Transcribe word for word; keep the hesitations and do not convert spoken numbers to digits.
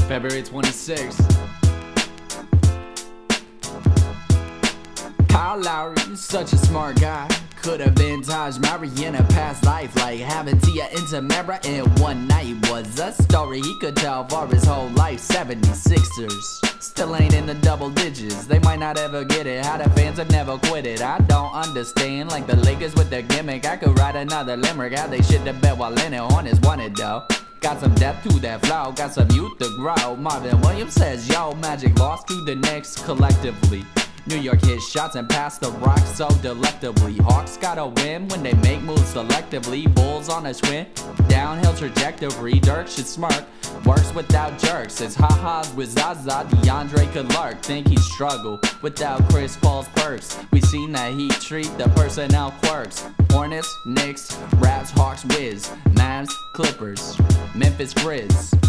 February twenty-sixth. Kyle Lowry, such a smart guy. Could have been Taj Mowry in a past life. Like having Tia and Tamara in one night was a story he could tell for his whole life. seventy-sixers still ain't in the double digits. They might not ever get it. How the fans have never quit it. I don't understand. Like the Lakers with their gimmick. I could write another limerick. How they shit the bed while in it. Hornets wanted though. Got some depth to that flow, got some youth to grow. Marvin Williams says, yo, Magic lost to the Knicks collectively. New York hit shots and passed the rock so delectably. Hawks gotta win when they make moves selectively. Bulls on a swing, downhill trajectory. Dirk should smirk, works without jerks. It's ha-has with Zaza, DeAndre could lurk. Think he'd struggle without Chris Paul's perks. We seen that he treat the personnel quirks. Hornets, Knicks, Raps, Hawks, Wiz, Mavs, Clippers, Memphis Grizz.